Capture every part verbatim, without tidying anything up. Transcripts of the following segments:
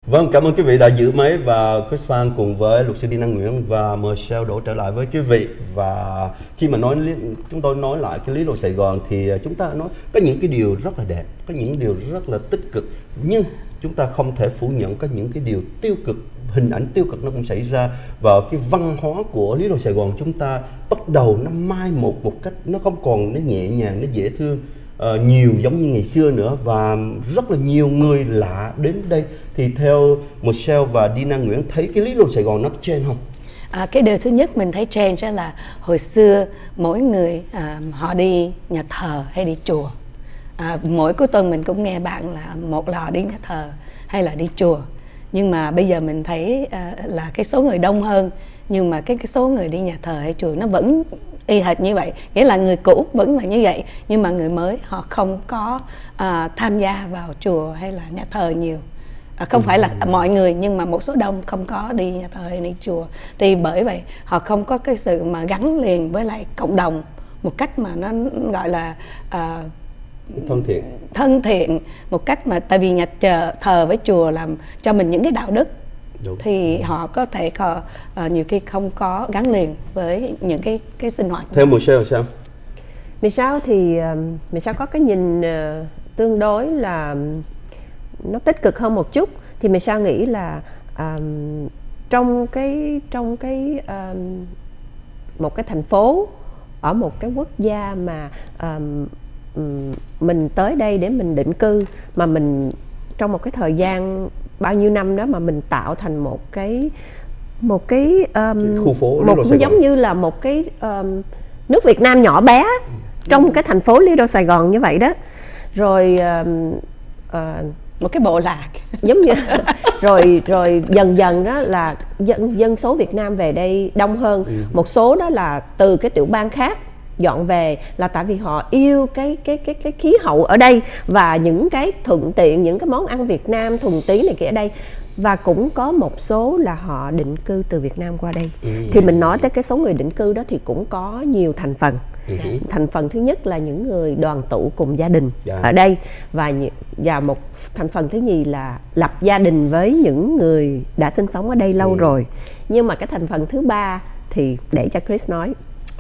Vâng, cảm ơn quý vị đã giữ máy và Chris Phan cùng với luật sư Dina Nguyễn và Michelle Đỗ trở lại với quý vị. Và khi mà nói chúng tôi nói lại cái lý luận Sài Gòn thì chúng ta nói có những cái điều rất là đẹp, có những điều rất là tích cực, nhưng chúng ta không thể phủ nhận có những cái điều tiêu cực, hình ảnh tiêu cực nó cũng xảy ra. Và cái văn hóa của lý luận Sài Gòn chúng ta bắt đầu nó mai một một cách nó không còn nó nhẹ nhàng, nó dễ thương uh, nhiều giống như ngày xưa nữa, và rất là nhiều người lạ đến đây. Thì theo Michelle và Dina Nguyễn thấy cái lý luận Sài Gòn nó change không? À, cái điều thứ nhất mình thấy change là hồi xưa mỗi người à, họ đi nhà thờ hay đi chùa, à, mỗi cuối tuần mình cũng nghe bạn là một là họ đi nhà thờ hay là đi chùa. Nhưng mà bây giờ mình thấy à, là cái số người đông hơn, nhưng mà cái, cái số người đi nhà thờ hay chùa nó vẫn y hệt như vậy, nghĩa là người cũ vẫn là như vậy, nhưng mà người mới họ không có à, tham gia vào chùa hay là nhà thờ nhiều. À, không ừ. phải là mọi người, nhưng mà một số đông không có đi nhà thờ hay đi chùa. Thì bởi vậy họ không có cái sự mà gắn liền với lại cộng đồng một cách mà nó gọi là à, thân thiện thân thiện một cách mà, tại vì nhà chờ, thờ với chùa làm cho mình những cái đạo đức. Đúng. Thì họ có thể có, uh, nhiều khi không có gắn liền với những cái cái sinh hoạt. Theo Michelle sao? Michelle thì uh, Michelle có cái nhìn uh, tương đối là nó tích cực hơn một chút. Thì Michelle nghĩ là uh, trong cái trong cái uh, một cái thành phố ở một cái quốc gia mà uh, mình tới đây để mình định cư, mà mình trong một cái thời gian bao nhiêu năm đó mà mình tạo thành một cái một cái um, khu phố một giống như là một cái um, nước Việt Nam nhỏ bé trong ừ. cái thành phố Little Sài Gòn như vậy đó. Rồi um, uh, một cái bộ lạc giống như rồi rồi dần dần đó là dân dân số Việt Nam về đây đông hơn. Ừ. Một số đó là từ cái tiểu bang khác dọn về là tại vì họ yêu cái cái cái cái khí hậu ở đây và những cái thuận tiện, những cái món ăn Việt Nam thuần túy này kia ở đây. Và cũng có một số là họ định cư từ Việt Nam qua đây. Ừ, thì yes. mình nói tới cái số người định cư đó thì cũng có nhiều thành phần. Yes. Thành phần thứ nhất là những người đoàn tụ cùng gia đình yeah. ở đây, và và một thành phần thứ nhì là lập gia đình với những người đã sinh sống ở đây lâu ừ. rồi. Nhưng mà cái thành phần thứ ba thì để cho Chris nói.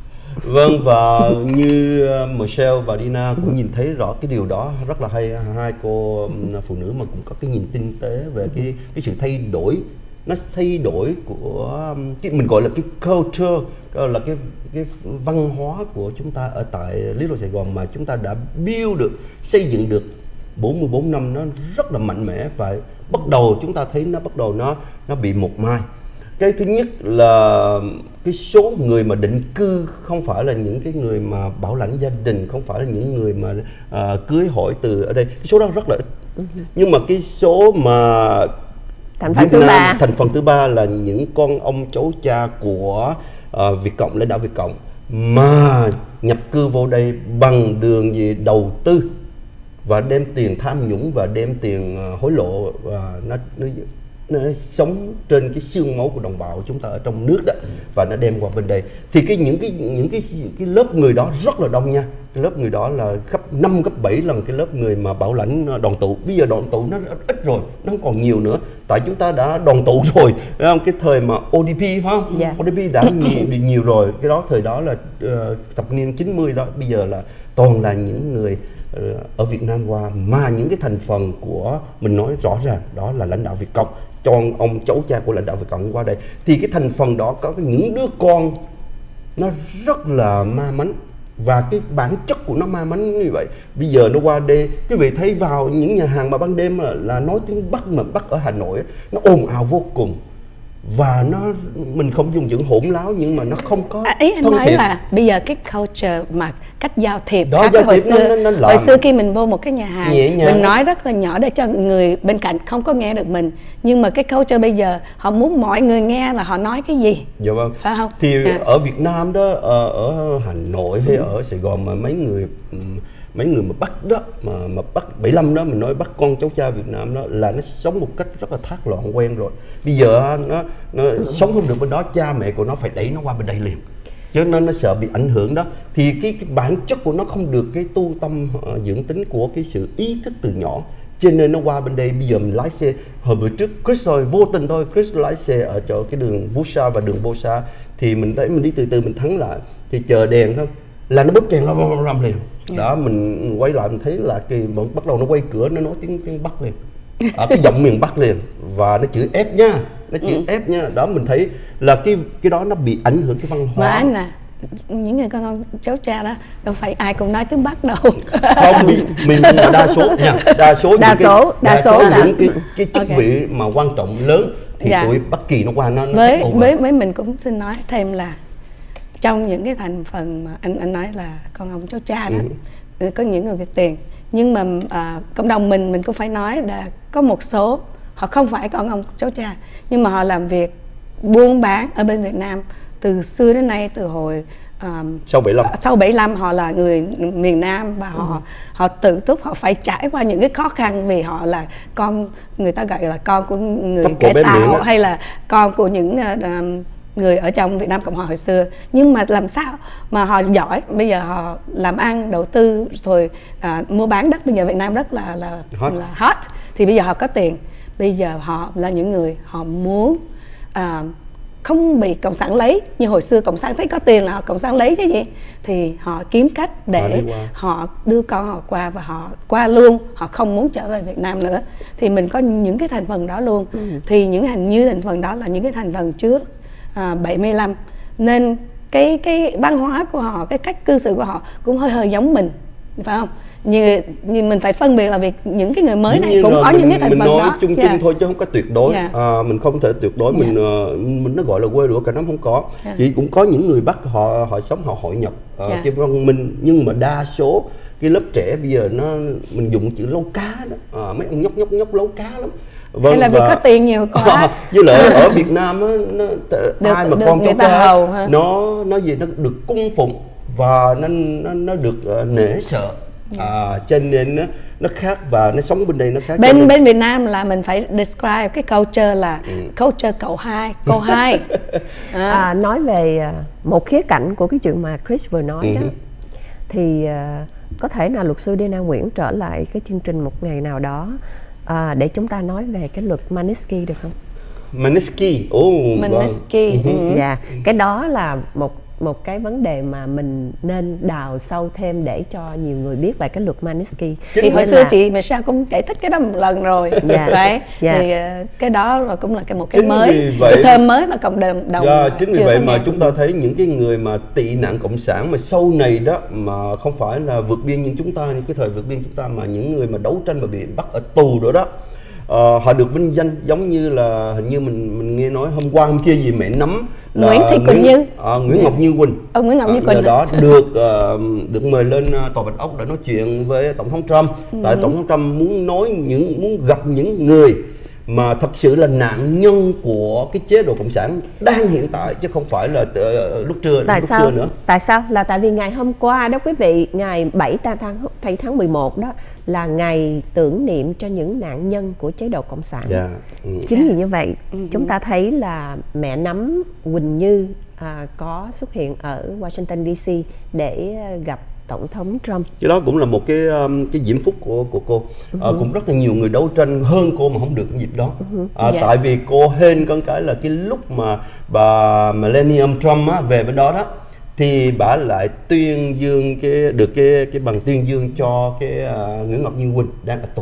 Vâng, và như Michelle và Dina cũng nhìn thấy rõ cái điều đó rất là hay. Hai cô phụ nữ mà cũng có cái nhìn tinh tế về cái cái sự thay đổi, nó thay đổi của cái mình gọi là cái culture, là cái cái văn hóa của chúng ta ở tại Little Sài Gòn mà chúng ta đã build được, xây dựng được bốn mươi bốn năm, nó rất là mạnh mẽ, và bắt đầu chúng ta thấy nó bắt đầu nó nó bị một mai. Cái thứ nhất là cái số người mà định cư không phải là những cái người mà bảo lãnh gia đình, không phải là những người mà à, cưới hỏi từ ở đây, cái số đó rất là ít. Nhưng mà cái số mà thành phần thứ ba, thành phần thứ ba là những con ông cháu cha của à, Việt Cộng, lãnh đạo Việt Cộng mà nhập cư vô đây bằng đường gì đầu tư và đem tiền tham nhũng và đem tiền hối lộ, và nó, nó nó sống trên cái xương máu của đồng bào của chúng ta ở trong nước đó, và nó đem qua bên đây. Thì cái những cái những cái cái lớp người đó rất là đông nha. Cái lớp người đó là gấp năm gấp bảy lần cái lớp người mà bảo lãnh đoàn tụ. Bây giờ đoàn tụ nó ít rồi, nó không còn nhiều nữa, tại chúng ta đã đoàn tụ rồi, phải không? Cái thời mà ô đê pê phải không? Yeah. ô đê pê đã nhiều nhiều rồi. Cái đó thời đó là uh, thập niên chín mươi đó. Bây giờ là toàn là những người uh, ở Việt Nam qua, mà những cái thành phần của mình nói rõ ràng đó là lãnh đạo Việt Cộng, cho ông cháu cha của lãnh đạo Việt Cộng qua đây. Thì cái thành phần đó có những đứa con nó rất là ma mánh, và cái bản chất của nó ma mánh như vậy. Bây giờ nó qua đây, quý vị thấy vào những nhà hàng mà ban đêm là, là nói tiếng Bắc, mà Bắc ở Hà Nội nó ồn ào vô cùng, và nó mình không dùng chữ hỗn láo, nhưng mà nó không có à, ý anh nói thiện. Là bây giờ cái culture mà cách giao thiệp đó, khác giao hồi thiệp xưa. Nó, nó hồi xưa khi mình vô một cái nhà hàng, mình nói rất là nhỏ để cho người bên cạnh không có nghe được mình, nhưng mà cái culture bây giờ họ muốn mọi người nghe là họ nói cái gì. Dạ vâng. Phải không? Thì à. ở Việt Nam đó, ở, ở Hà Nội hay ừ. ở Sài Gòn mà mấy người mấy người mà Bắc đó, mà mà Bắc bảy lăm đó, mình nói Bắc con cháu cha Việt Nam đó, là nó sống một cách rất là thác loạn quen rồi. Bây giờ nó nó sống không được bên đó, cha mẹ của nó phải đẩy nó qua bên đây liền, cho nên nó sợ bị ảnh hưởng đó. Thì cái, cái bản chất của nó không được cái tu tâm uh, dưỡng tính của cái sự ý thức từ nhỏ, cho nên nó qua bên đây. Bây giờ mình lái xe, hồi bữa trước Chris thôi, vô tình thôi, Chris lái xe ở chỗ cái đường Busa và đường Bosa, thì mình thấy mình đi từ từ mình thắng lại, thì chờ đèn không là nó bóp kèn rầm rầm rầm liền. Đó, mình quay lại mình thấy là cái bắt đầu nó quay cửa, nó nói tiếng tiếng Bắc liền, ở cái giọng miền Bắc liền, và nó chữ ép nha, nó chữ ừ. ép nha. Đó, mình thấy là cái cái đó nó bị ảnh hưởng cái văn hóa. Mà anh nè, những người con ông cháu cha đó đâu phải ai cũng nói tiếng Bắc đâu. Không, mình mình đa số nha, đa số đa những số cái, đa số những cái cái chức okay. vị mà quan trọng lớn thì dạ. tụi Bắc Kỳ nó qua nó, nó với với với mình cũng xin nói thêm là trong những cái thành phần mà anh anh nói là con ông cháu cha đó, ừ. có những người cái tiền, nhưng mà à, cộng đồng mình mình cũng phải nói là có một số họ không phải con ông cháu cha, nhưng mà họ làm việc buôn bán ở bên Việt Nam từ xưa đến nay, từ hồi um, sau bảy lăm sau bảy lăm họ là người miền Nam, và họ ừ. họ tự túc, họ phải trải qua những cái khó khăn vì họ là con, người ta gọi là con của người cải tạo, hay là con của những uh, người ở trong Việt Nam Cộng Hòa hồi xưa. Nhưng mà làm sao mà họ giỏi, bây giờ họ làm ăn đầu tư rồi à, mua bán đất, bây giờ Việt Nam rất là là hot. là hot, thì bây giờ họ có tiền, bây giờ họ là những người họ muốn à, không bị cộng sản lấy, như hồi xưa cộng sản thấy có tiền là họ cộng sản lấy chứ gì, thì họ kiếm cách để họ, họ đưa con họ qua, và họ qua luôn, họ không muốn trở về Việt Nam nữa. Thì mình có những cái thành phần đó luôn. ừ. Thì những hành như thành phần đó là những cái thành phần trước à, bảy mươi lăm, nên cái cái văn hóa của họ, cái cách cư xử của họ cũng hơi hơi giống mình, phải không? Như, như mình phải phân biệt là việc những cái người mới này cũng có mình, những cái thành mình phần nói đó chung chung yeah. thôi chứ không có tuyệt đối. yeah. à, mình không thể tuyệt đối. yeah. mình uh, mình nó gọi là quê lúa cả năm không có. yeah. Chỉ cũng có những người Bắc họ họ sống, họ hội nhập uh, yeah. cái văn minh, nhưng mà đa số cái lớp trẻ bây giờ nó mình dùng chữ lâu cá đó, à, mấy ông nhóc nhóc nhóc lâu cá lắm. Vâng, hay là vì có tiền nhiều quá. Với lại ở Việt Nam á, nó, được, ai mà được con cháu cha hầu, ha? nó nó gì nó được cung phụng và nó nó, nó được uh, nể sợ. À, cho nên nó, nó khác, và nó sống bên đây nó khác. Bên nên... bên Việt Nam là mình phải describe cái culture là ừ. culture cậu hai, cô hai. à. À, nói về một khía cạnh của cái chuyện mà Chris vừa nói ừ. đó, thì uh, có thể là luật sư Dana Nguyễn trở lại cái chương trình một ngày nào đó à, để chúng ta nói về cái luật Magnitsky được không? Magnitsky, oh, Magnitsky. Wow. ừ. Dạ, cái đó là một một cái vấn đề mà mình nên đào sâu thêm để cho nhiều người biết về cái luật Magnitsky. Thì hồi xưa là... chị mà sao cũng giải thích cái đó một lần rồi. dạ. Đấy. dạ. Thì cái đó là cũng là cái một cái chính mới, vậy, cái term mới mà cộng đồng đồng dạ, chính vì vậy mà nghe. chúng ta thấy những cái người mà tị nạn cộng sản mà sau này đó mà không phải là vượt biên như chúng ta, những cái thời vượt biên chúng ta, mà những người mà đấu tranh mà bị bắt ở tù rồi đó, Uh, họ được vinh danh giống như là hình như mình mình nghe nói hôm qua hôm kia gì mẹ nắm là Nguyễn Thị Quỳnh Như, uh, Nguyễn Ngọc Như Quỳnh, ông Nguyễn Ngọc Như Quỳnh uh, đó được uh, được mời lên uh, tòa Bạch Ốc để nói chuyện với tổng thống Trump. ừ. Tại tổng thống Trump muốn nói những muốn gặp những người mà thật sự là nạn nhân của cái chế độ cộng sản đang hiện tại, chứ không phải là uh, lúc trưa tại lúc sao trưa nữa. Tại sao? Là tại vì ngày hôm qua đó quý vị, ngày bảy tháng tháng mười một đó là ngày tưởng niệm cho những nạn nhân của chế độ cộng sản. yeah. ừ. Chính vì như vậy chúng ta thấy là mẹ nắm Quỳnh Như à, có xuất hiện ở Washington D C để gặp tổng thống Trump. Cái đó cũng là một cái um, cái diễm phúc của của cô. uh-huh. à, cũng rất là nhiều người đấu tranh hơn cô mà không được cái dịp đó. uh-huh. à, yes. Tại vì cô hên con cái là cái lúc mà bà Melania Trump á, về bên đó đó thì bà lại tuyên dương cái được cái cái bằng tuyên dương cho cái uh, Nguyễn Ngọc Như Quỳnh đang ở tù.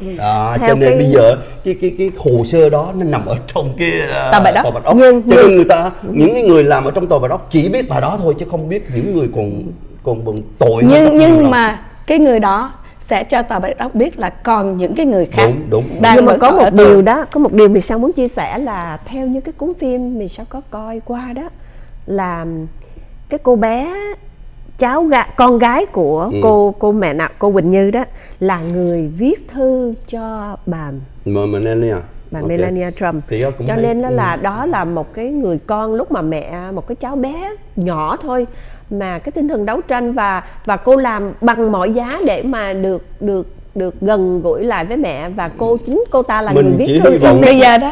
À, cho nên cái... bây giờ cái cái cái hồ sơ đó nó nằm ở trong cái uh, tòa Bạch Ốc. Tòa Bạch Ốc. Nhưng, cho nhưng... nên người ta những cái người làm ở trong tòa Bạch Ốc chỉ biết bà đó thôi, chứ không biết những người còn còn bận tội. Nhưng nhưng mà cái người đó sẽ cho tòa Bạch Ốc biết là còn những cái người khác. Đúng, đúng. Đang nhưng mà có một điều đó, có một điều mình sao muốn chia sẻ là theo như cái cuốn phim mình sao có coi qua đó, là cái cô bé cháu gái, con gái của ừ. cô cô mẹ nặng cô Quỳnh Như đó là người viết thư cho bà Melania bà okay. Melania Trump. Cho hay. Nên đó là ừ. đó là một cái người con lúc mà mẹ, một cái cháu bé nhỏ thôi mà cái tinh thần đấu tranh, và và cô làm bằng mọi giá để mà được được được gần gũi lại với mẹ, và cô chính cô ta là mình người viết thư. vọng... Bây giờ đó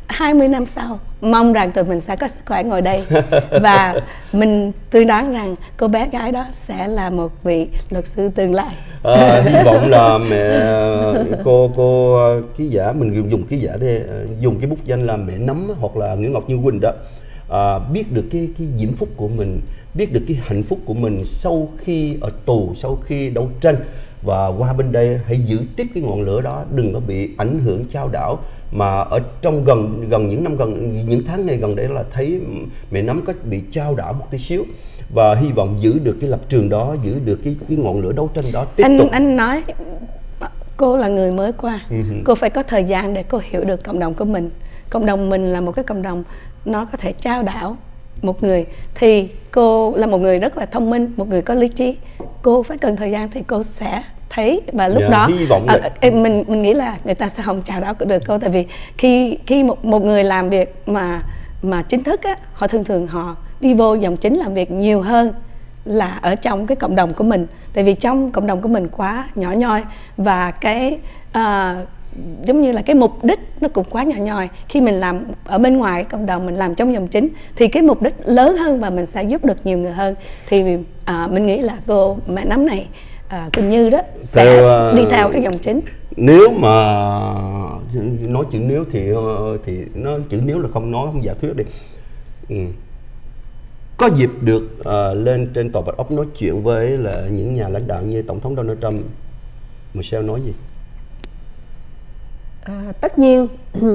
hai mươi năm sau mong rằng tụi mình sẽ có sức khỏe ngồi đây và mình tôi đoán rằng cô bé gái đó sẽ là một vị luật sư tương lai. À, hy vọng là mẹ cô cô ký giả, mình dùng ký giả đi, dùng cái bút danh là mẹ Nấm hoặc là Nguyễn Ngọc Như Quỳnh đó, à, biết được cái cái diễm phúc của mình, biết được cái hạnh phúc của mình sau khi ở tù, sau khi đấu tranh, và qua bên đây hãy giữ tiếp cái ngọn lửa đó, đừng có bị ảnh hưởng chao đảo. Mà ở trong gần gần những năm gần những tháng này gần đây là thấy mẹ Nấm có bị chao đảo một tí xíu, và hy vọng giữ được cái lập trường đó, giữ được cái cái ngọn lửa đấu tranh đó tiếp anh, tục. Anh nói cô là người mới qua, uh-huh. cô phải có thời gian để cô hiểu được cộng đồng của mình. Cộng đồng mình là một cái cộng đồng nó có thể trao đảo một người, thì cô là một người rất là thông minh, một người có lý trí, cô phải cần thời gian thì cô sẽ thấy, và lúc yeah, đó hy vọng à, mình mình nghĩ là người ta sẽ không chào đảo được cô, tại vì khi khi một một người làm việc mà mà chính thức á, họ thường thường họ đi vô dòng chính làm việc nhiều hơn là ở trong cái cộng đồng của mình, tại vì trong cộng đồng của mình quá nhỏ nhoi, và cái à, giống như là cái mục đích nó cũng quá nhỏ nhoi. Khi mình làm ở bên ngoài cộng đồng, mình làm trong dòng chính thì cái mục đích lớn hơn và mình sẽ giúp được nhiều người hơn. Thì à, mình nghĩ là cô mẹ Nấm này, à, Quỳnh Như đó sẽ theo, đi theo cái dòng chính. Nếu mà nói chữ nếu thì thì nó chữ nếu là không nói, không giả thuyết đi. Ừ. Có dịp được uh, lên trên tòa Bạch Ốc nói chuyện với là những nhà lãnh đạo như Tổng thống Donald Trump, Michelle nói gì? À, tất nhiên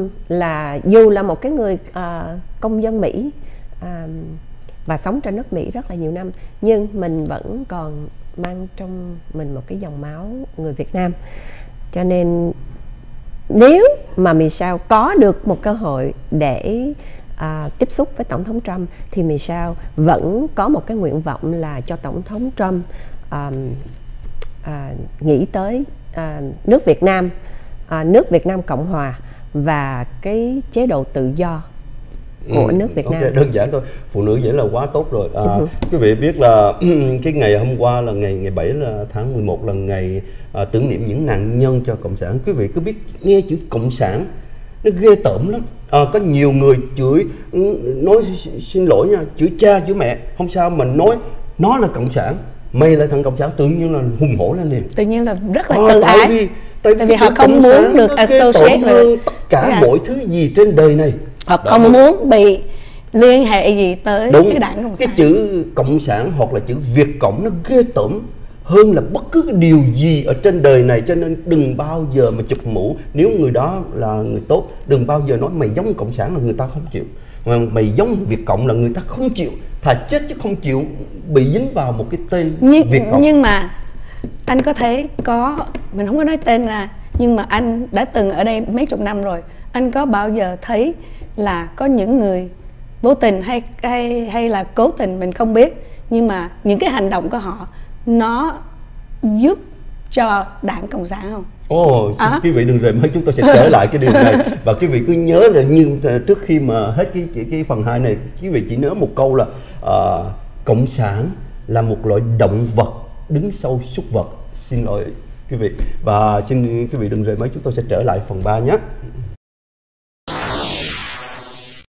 là dù là một cái người à, công dân Mỹ à, và sống trên nước Mỹ rất là nhiều năm, nhưng mình vẫn còn mang trong mình một cái dòng máu người Việt Nam. Cho nên nếu mà Michelle có được một cơ hội để à, tiếp xúc với Tổng thống Trump, thì Michelle vẫn có một cái nguyện vọng là cho Tổng thống Trump à, à, nghĩ tới à, nước Việt Nam, À, nước Việt Nam Cộng Hòa và cái chế độ tự do của ừ, nước Việt okay, Nam. Đơn giản thôi, phụ nữ vậy là quá tốt rồi. À, uh-huh. Quý vị biết là cái ngày hôm qua là ngày ngày bảy là tháng mười một là ngày à, tưởng niệm những nạn nhân cho Cộng sản. Quý vị cứ biết nghe chữ Cộng sản nó ghê tởm lắm. À, có nhiều người chửi, nói xin lỗi nha, chửi cha chửi mẹ không sao, mình nói nó là Cộng sản, mày là thằng Cộng sản, tự nhiên là hùng hổ lên liền, tự nhiên là rất là à, tự tại ái vì, tại, tại vì họ không muốn được associate với tất cả yeah. mọi thứ gì trên đời này, họ đó. Không muốn bị liên hệ gì tới đúng, cái đảng Cộng sản. Cái chữ Cộng sản hoặc là chữ Việt Cộng nó ghê tởm hơn là bất cứ điều gì ở trên đời này. Cho nên đừng bao giờ mà chụp mũ, nếu người đó là người tốt, đừng bao giờ nói mày giống Cộng sản là người ta không chịu, mà mày giống Việt Cộng là người ta không chịu, thà chết chứ không chịu bị dính vào một cái tên nhưng, Việt Cộng. Nhưng mà anh có thấy có, mình không có nói tên ra, nhưng mà anh đã từng ở đây mấy chục năm rồi, anh có bao giờ thấy là có những người vô tình hay hay hay là cố tình mình không biết, nhưng mà những cái hành động của họ nó giúp cho đảng Cộng sản không? Ồ, oh, à? Quý vị đừng rời máy, chúng tôi sẽ trở lại cái điều này. Và quý vị cứ nhớ là như trước khi mà hết cái cái, cái phần hai này, quý vị chỉ nhớ một câu là uh, Cộng sản là một loại động vật đứng sau súc vật. Xin lỗi quý vị. Và xin quý vị đừng rời máy, chúng tôi sẽ trở lại phần ba nhé.